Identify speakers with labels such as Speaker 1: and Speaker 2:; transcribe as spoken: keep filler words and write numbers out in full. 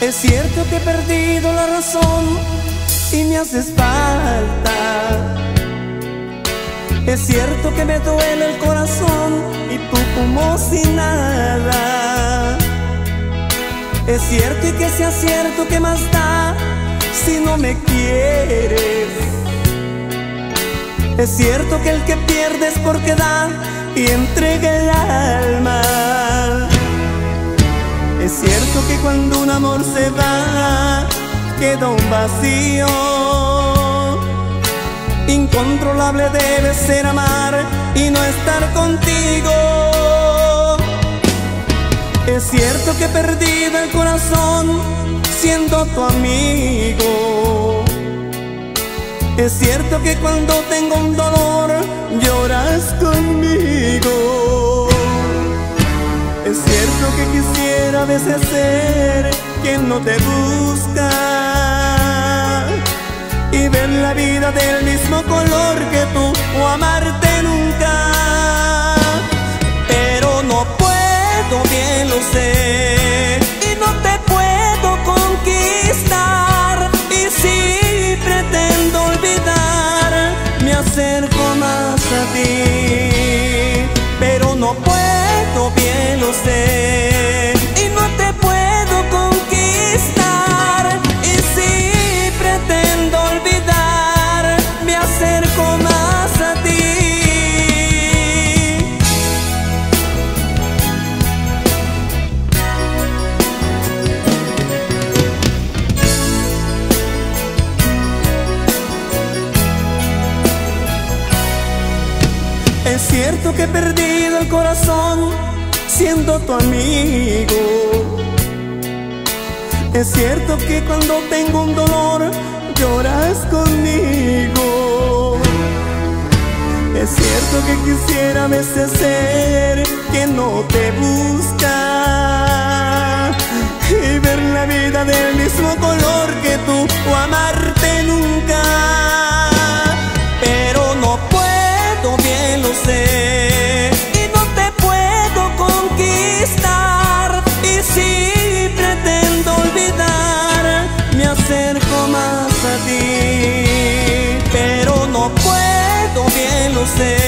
Speaker 1: Es cierto que he perdido la razón y me haces falta. Es cierto que me duele el corazón y tú como si nada. Es cierto y que sea cierto, ¿qué más da si no me quieres? Es cierto que el que pierde es porque da y entrega el alma. Es cierto que cuando un amor se va queda un vacío. Incontrolable debe ser amar y no estar contigo. Es cierto que he perdido el corazón siendo tu amigo. Es cierto que cuando tengo un dolor lloras conmigo. Es cierto que quisiera a veces ser quien no te busca y ver la vida del mismo color que tú o amarte nunca. Pero no puedo, bien lo sé, y no te puedo conquistar. Y si pretendo olvidar, me acerco más a ti. Pero no puedo, bien lo sé, y no te puedo conquistar. Y si pretendo olvidar, me acerco más a ti. Es cierto que he perdido el corazón siendo tu amigo. Es cierto que cuando tengo un dolor lloras conmigo. Es cierto que quisiera a veces ser quien no te busca y ver la vida del mismo color que tú o amarte nunca. Pero no puedo, bien lo sé, y no te puedo conquistar. Y si pretendo olvidar, me acerco más a ti. Pero no puedo, bien lo sé,